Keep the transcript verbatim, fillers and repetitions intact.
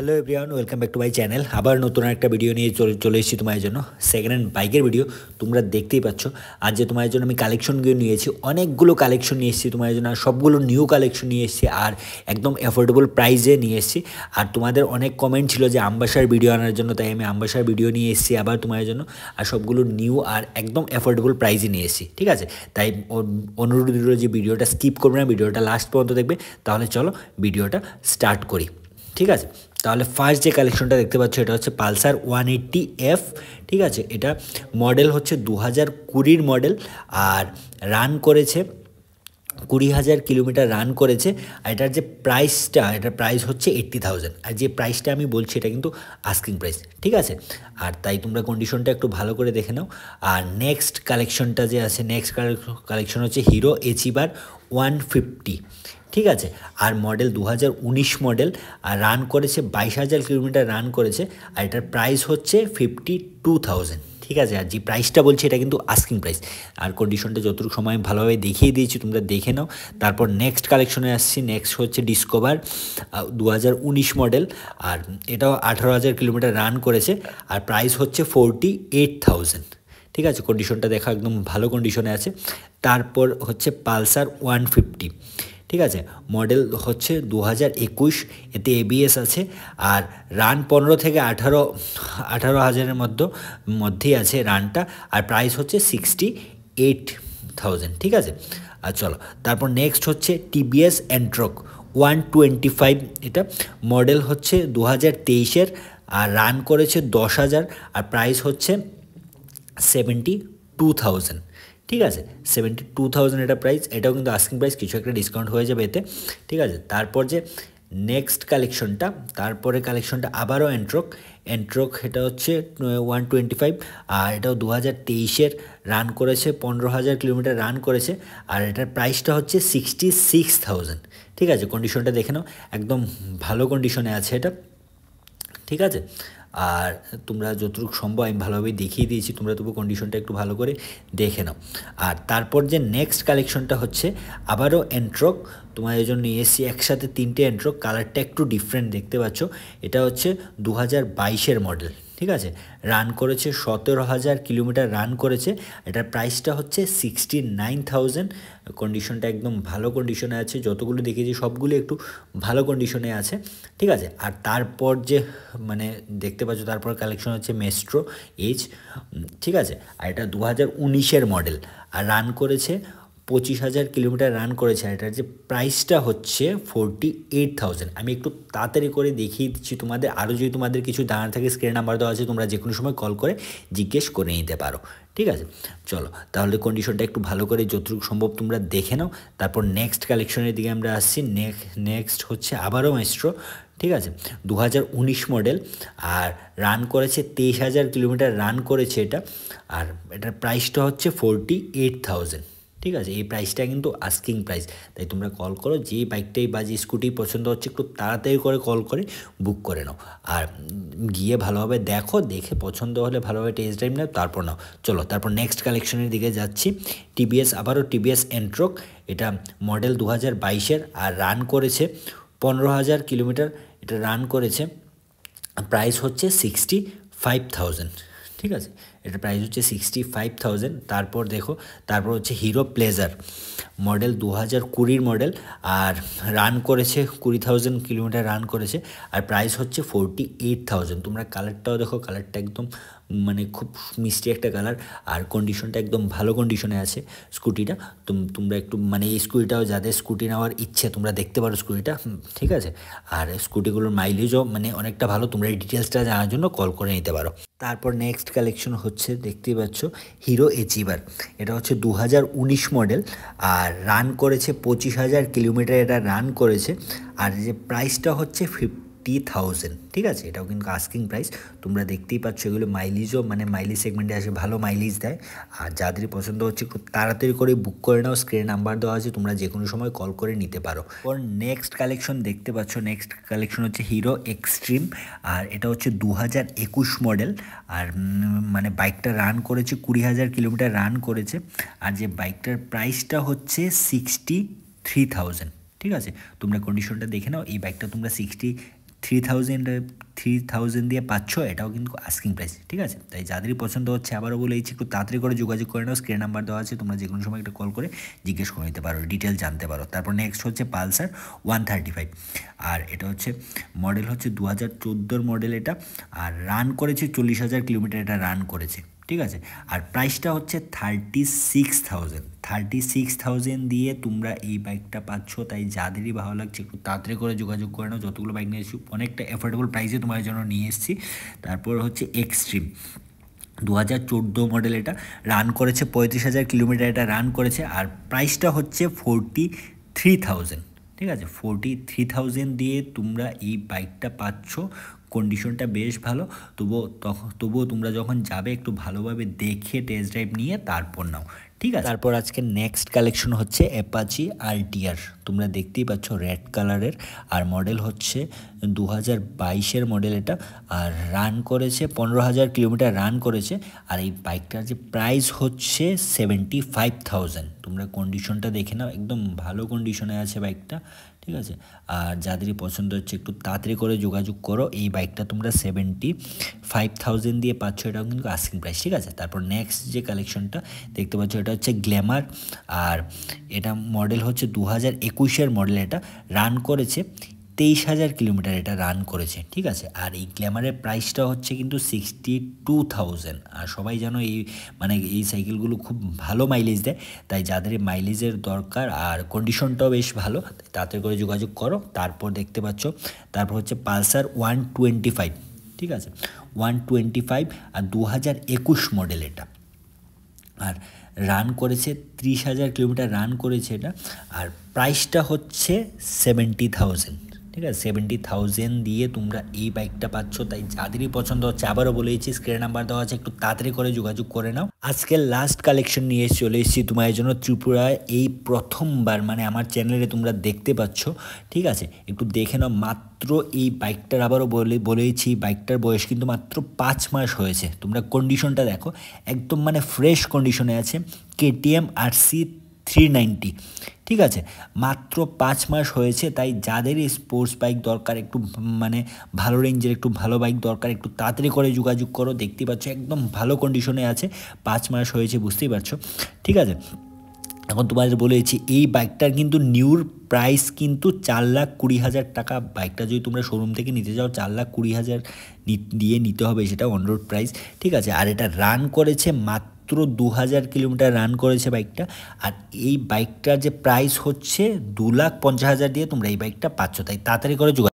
Hello everyone, welcome back to my channel. আবার নতুন একটা ভিডিও নিয়ে চলে চলে এসেছি তোমার জন্য। সেকেন্ড হ্যান্ড বাইকের ভিডিও তোমরা দেখতেই পাচ্ছ। আজ যে তোমার জন্য আমি কালেকশনগুলো নিয়েছি, অনেকগুলো কালেকশন নিয়ে এসেছি তোমার জন্য, আর সবগুলো নিউ কালেকশন নিয়ে এসেছি আর একদম অ্যাফোর্ডেবল প্রাইসে নিয়ে এসেছি। আর তোমাদের অনেক কমেন্ট ছিল যে আম্বাসার ভিডিও আনার জন্য, তাই আমি আম্বাসার ভিডিও নিয়ে এসেছি আবার তোমার জন্য। আর সবগুলো নিউ আর একদম অ্যাফোর্ডেবল প্রাইসে নিয়ে এসেছি, ঠিক আছে? তাই অনুরোধ দিল যে ভিডিওটা স্কিপ করবে না, ভিডিওটা লাস্ট পর্যন্ত দেখবে। তাহলে চলো ভিডিওটা স্টার্ট করি, ঠিক আছে? তাহলে ফার্স্ট যে কালেকশনটা দেখতে পাচ্ছ এটা হচ্ছে পালসার ওয়ান এইট্টি এফ, ঠিক আছে? এটা মডেল হচ্ছে দু হাজার কুড়ির মডেল আর রান করেছে কুড়ি হাজার কিলোমিটার রান করেছে। আর এটার যে প্রাইসটা, এটার প্রাইস হচ্ছে এইট্টি থাউজেন্ড। আর যে প্রাইসটা আমি বলছি এটা কিন্তু আস্কিং প্রাইস, ঠিক আছে? আর তাই তোমরা কন্ডিশনটা একটু ভালো করে দেখে নাও। আর নেক্সট কালেকশনটা যে আছে, নেক্সট কালেকশন হচ্ছে হিরো এচিবার ওয়ান ফিফটি, ঠিক আছে? আর মডেল দু হাজার উনিশ মডেল আর রান করেছে বাইশ হাজার কিলোমিটার রান করেছে। আর এটার প্রাইস হচ্ছে ফিফটি টু থাউজেন্ড, ঠিক আছে? আর যে প্রাইসটা বলছি এটা কিন্তু আস্কিং প্রাইস। আর কন্ডিশনটা যতটুকু সময় ভালোভাবে দেখিয়ে দিয়েছি, তোমরা দেখে নাও। তারপর নেক্সট কালেকশনে আসছি। নেক্সট হচ্ছে ডিসকভার দু হাজার উনিশ মডেল আর এটাও আঠারো হাজার কিলোমিটার রান করেছে। আর প্রাইস হচ্ছে ফোরটি এইট থাউজেন্ড, ঠিক আছে? কন্ডিশনটা দেখা একদম ভালো কন্ডিশনে আছে। তারপর হচ্ছে পালসার ওয়ান ফিফটি, ঠিক আছে? মডেল হচ্ছে দু হাজার একুশ, এতে এবিএস আছে। আর রান পনেরো থেকে আঠারো আঠারো হাজারের মধ্যে মধ্যেই আছে রানটা। আর প্রাইস হচ্ছে সিক্সটি এইট থাউজেন্ড, ঠিক আছে? আর চলো তারপর নেক্সট হচ্ছে TVS Ntorq one twenty five. এটা মডেল হচ্ছে দু হাজার তেইশের আর রান করেছে দশ হাজার। আর প্রাইস হচ্ছে সেভেন্টি টু থাউজেন্ড, ঠিক আছে? সেভেন্টি টু থাউজেন্ড এটা প্রাইস। এটাও কিন্তু আস্কিং প্রাইস, কিছু একটা ডিসকাউন্ট হয়ে যাবে এতে, ঠিক আছে? তারপর যে নেক্সট কালেকশনটা, তারপরে কালেকশনটা আবারও এন্ট্রক এন্ট্রক এটা হচ্ছে ওয়ান টোয়েন্টি ফাইভ আর এটাও দু হাজার তেইশের রান করেছে পনেরো হাজার কিলোমিটার রান করেছে। আর এটার প্রাইসটা হচ্ছে সিক্সটি সিক্স থাউজেন্ড, ঠিক আছে? কন্ডিশনটা দেখে নাও, একদম ভালো কন্ডিশনে আছে এটা, ঠিক আছে? আর তোমরা যতটুকু সম্ভব আমি ভালোভাবে দেখিয়ে দিয়েছি, তোমরা তবু কন্ডিশনটা একটু ভালো করে দেখে নাও। আর তারপর যে নেক্সট কালেকশনটা হচ্ছে আবারও এন্ট্রক, তোমাদের জন্য নিয়ে এসেছি একসাথে তিনটে এন্ট্রক। কালারটা একটু ডিফারেন্ট দেখতে পাচ্ছ। এটা হচ্ছে দু হাজার বাইশের মডেল, ঠিক আছে? রান করেছে সতেরো হাজার কিলোমিটার রান করেছে। এটার প্রাইসটা হচ্ছে সিক্সটি নাইন থাউজেন্ড। কন্ডিশনটা একদম ভালো কন্ডিশনে আছে, যতগুলো দেখেছি সবগুলো একটু ভালো কন্ডিশনে আছে, ঠিক আছে? আর তারপর যে মানে দেখতে পাচ্ছ তারপর কালেকশন হচ্ছে মেস্ট্রো এইচ, ঠিক আছে? আর এটা দু হাজার উনিশের মডেল আর রান করেছে পঁচিশ হাজার কিলোমিটার রান করেছে। আর এটার যে প্রাইসটা হচ্ছে ফোরটি এইট থাউজেন্ড। আমি একটু তাড়াতাড়ি করে দেখিয়ে দিচ্ছি তোমাদের। আরও যদি তোমাদের কিছু জানার থাকে স্ক্রিন নাম্বার দেওয়া আছে, তোমরা যে কোনো সময় কল করে জিজ্ঞেস করে নিতে পারো, ঠিক আছে? চলো তাহলে কন্ডিশনটা একটু ভালো করে যতটুকু সম্ভব তোমরা দেখে নাও। তারপর নেক্সট কালেকশনের দিকে আমরা আসছি। নেক্সট হচ্ছে আবারও মেস্ট্রো, ঠিক আছে? দু হাজার উনিশ মডেল আর রান করেছে তেইশ হাজার কিলোমিটার রান করেছে এটা। আর এটার প্রাইসটা হচ্ছে ফোরটি এইট থাউজেন্ড, ঠিক আছে? এই প্রাইসটা কিন্তু আস্কিং প্রাইস। তাই তোমরা কল করো, যে বাইকটাই বা যে স্কুটি পছন্দ হচ্ছে একটু তাড়াতাড়ি করে কল করে বুক করে নাও। আর গিয়ে ভালোভাবে দেখো, দেখে পছন্দ হলে ভালোভাবে টেস্ট ড্রাইভ নাও, তারপর নাও। চলো তারপর নেক্সট কালেকশনের দিকে যাচ্ছি। টিভিএস আবারও টিভিএস এন্ট্রক, এটা মডেল দু হাজার বাইশের আর রান করেছে পনেরো হাজার কিলোমিটার এটা রান করেছে। প্রাইস হচ্ছে সিক্সটি ফাইভ থাউজেন্ড, ঠিক আছে? এটা প্রাইস হচ্ছে সিক্সটি ফাইভ থাউজেন্ড। তারপর দেখো, তারপর হচ্ছে হিরো প্লেজার মডেল দু হাজার কুড়ির মডেল আর রান করেছে কুড়ি থাউজেন্ড কিলোমিটার রান করেছে। আর প্রাইস হচ্ছে ফোরটি এইট থাউজেন্ড। তোমরা কালারটাও দেখো, কালারটা একদম মানে খুব মিষ্টি একটা কালার। আর কন্ডিশনটা একদম ভালো কন্ডিশনে আছে স্কুটিটা। তোমরা একটু মানে এই স্কুটিটাও যাদের স্কুটি নেওয়ার ইচ্ছে তোমরা দেখতে পারো স্কুটিটা, ঠিক আছে? আর স্কুটিগুলোর মাইলেজও মানে অনেকটা ভালো। তোমরা এই ডিটেলসটা জানার জন্য কল করে নিতে পারো। তারপর নেক্সট কালেকশন হচ্ছে দেখতেই পাচ্ছ হিরো এচিভার। এটা হচ্ছে দু হাজার উনিশ মডেল আর রান করেছে পঁচিশ হাজার কিলোমিটার এটা রান করেছে। আর যে প্রাইসটা হচ্ছে ফিফটি থাউজেন্ড, ঠিক আছে? এটাও কিন্তু আস্কিং প্রাইস। তোমরা দেখতেই পাচ্ছ এগুলো মাইলেজও মানে মাইলেজ সেগমেন্টে আসে, ভালো মাইলেজ দেয়। আর যাদের পছন্দ হচ্ছে একটু তাড়াতাড়ি করে বুক করে নাও, স্ক্রিনে নাম্বার দেওয়া আছে, তোমরা যে কোনো সময় কল করে নিতে পারো। ওর নেক্সট কালেকশন দেখতে পাচ্ছ, নেক্সট কালেকশন হচ্ছে হিরো এক্সট্রিম আর এটা হচ্ছে দু হাজার একুশ মডেল। আর মানে বাইকটা রান করেছে কুড়ি হাজার কিলোমিটার রান করেছে। আর যে বাইকটার প্রাইসটা হচ্ছে সিক্সটি থ্রি থাউজেন্ড, ঠিক আছে? তোমরা কন্ডিশনটা দেখে নাও। এই বাইকটা তোমরা sixty three thousand three thousand দিয়ে পাচ্ছ, এটাও কিন্তু আস্কিং প্রাইস, ঠিক আছে। তাই যাদেরই পছন্দ হচ্ছে আবারও বলেছি একটু তাড়াতাড়ি করে যোগাযোগ করে নাও, স্ক্রিন নাম্বার দেওয়া আছে, তোমরা যে কোনো সময় একটা কল করে জিজ্ঞেস করে নিতে পারো, ডিটেল জানতে পারো। তারপর নেক্সট হচ্ছে পালসার ওয়ান থার্টি ফাইভ, আর এটা হচ্ছে মডেল হচ্ছে দু হাজার চোদ্দোর মডেল এটা, আর রান করেছে চল্লিশ হাজার কিলোমিটার এটা রান করেছে, ঠিক আছে। আর প্রাইসটা হচ্ছে thirty six thousand thirty six thousand দিয়ে তোমরা এই বাইকটা পাচ্ছ। তাই যাদেরই ভালো লাগছে একটু তাড়াতাড়ি করে যোগাযোগ করে নাও। যতগুলো বাইক নিয়ে এসেছি অনেকটা অ্যাফোর্ডেবল প্রাইসে তোমার জন্য নিয়ে এসেছি। তারপর হচ্ছে এক্সট্রিম দু হাজার চোদ্দো মডেল, এটা রান করেছে পঁয়ত্রিশ হাজার কিলোমিটার এটা রান করেছে, আর প্রাইসটা হচ্ছে ফোরটি থ্রি থাউজেন্ড ঠিক আছে। ফোরটি থ্রি থাউজেন্ড দিয়ে তোমরা এই বাইকটা পাচ্ছ। কন্ডিশনটা বেশ ভালো, তবুও তখন তবুও তোমরা যখন যাবে একটু ভালোভাবে দেখে টেস্ট ড্রাইভ নিয়ে তারপর নাও, ঠিক আছে। তারপর আজকে নেক্সট কালেকশন হচ্ছে অ্যাপাচি আরটিআর, তোমরা দেখতেই পাচ্ছ রেড কালারের, আর মডেল হচ্ছে দু হাজার বাইশের মডেল এটা, আর রান করেছে পনেরো হাজার কিলোমিটার রান করেছে। আর এই বাইকটার যে প্রাইস হচ্ছে সেভেন্টি ফাইভ থাউজেন্ড তোমরা কন্ডিশনটা দেখে নাও, একদম ভালো কন্ডিশনে আছে বাইকটা, ঠিক আছে। আর যাদেরই পছন্দ হচ্ছে একটু তাড়াতাড়ি করে যোগাযোগ করো, এই বাইকটা তোমরা সেভেন্টি ফাইভ থাউজেন্ড দিয়ে পাচ্ছ, এটাও কিন্তু আস্কিং প্রাইস, ঠিক আছে। তারপর নেক্সট যে কালেকশনটা দেখতে পাচ্ছ এটা হচ্ছে গ্ল্যামার, আর এটা মডেল হচ্ছে দু হাজার একুশের মডেল, এটা রান করেছে তেইশ হাজার কিলোমিটার এটা রান করেছে, ঠিক আছে। আর এই গ্ল্যামারের প্রাইসটা হচ্ছে কিন্তু সিক্সটি টু থাউজেন্ড আর সবাই জানো এই মানে এই সাইকেলগুলো খুব ভালো মাইলেজ দেয়, তাই যাদের মাইলেজের দরকার আর কন্ডিশনটাও বেশ ভালো, তাতে করে যোগাযোগ করো। তারপর দেখতে পাচ্ছ তারপর হচ্ছে পালসার ওয়ান টোয়েন্টি ফাইভ, ঠিক আছে, ওয়ান টোয়েন্টি ফাইভ আর দু হাজার একুশ মডেল এটা, আর রান করেছে ত্রিশ হাজার কিলোমিটার রান করেছে এটা, আর প্রাইসটা হচ্ছে সেভেন্টি থাউজেন্ড ঠিক আছে। সেভেন্টি থাউজেন্ড দিয়ে তোমরা এই বাইকটা পাচ্ছ। তাই যাদেরই পছন্দ হচ্ছে আবারও বলেছি স্ক্রিন নাম্বার দেওয়া আছে, একটু তাড়াতাড়ি করে যোগাযোগ করে নাও। আজকের লাস্ট কালেকশন নিয়ে চলে এসেছি তোমার জন্য ত্রিপুরায়, এই প্রথমবার মানে আমার চ্যানেলে তোমরা দেখতে পাচ্ছ, ঠিক আছে। একটু দেখে নাও, মাত্র এই বাইকটার আবারও বলে বলেছি বাইকটার বয়স কিন্তু মাত্র পাঁচ মাস হয়েছে। তোমরা কন্ডিশনটা দেখো, একদম মানে ফ্রেশ কন্ডিশনে আছে। কেটিএম আরসি থ্রি নাইনটি, ঠিক আছে, মাত্র পাঁচ মাস হয়েছে। তাই যাদের স্পোর্টস বাইক দরকার, একটু মানে ভালো রেঞ্জের একটু ভালো বাইক দরকার, একটু তাড়াতাড়ি করে যোগাযোগ করো। দেখতেই পাচ্ছ একদম ভালো কন্ডিশনে আছে, পাঁচ মাস হয়েছে, বুঝতেই পারছো, ঠিক আছে। এখন তোমাদের বলেছি এই বাইকটার কিন্তু নিউর প্রাইস কিন্তু চার লাখ কুড়ি হাজার টাকা। বাইকটা যদি তোমরা শোরুম থেকে নিতে যাও চার লাখ কুড়ি হাজার দিয়ে নিতে হবে, সেটা অন রোড প্রাইস, ঠিক আছে। আর এটা রান করেছে মাত্র দু হাজার কিলোমিটার রান করেছে বাইকটা। আর এই বাইকটার যে প্রাইস হচ্ছে দু লাখ পঞ্চাশ হাজার দিয়ে তোমরা এই বাইকটা পাচ্ছ। তাই তাড়াতাড়ি করে যোগাযোগ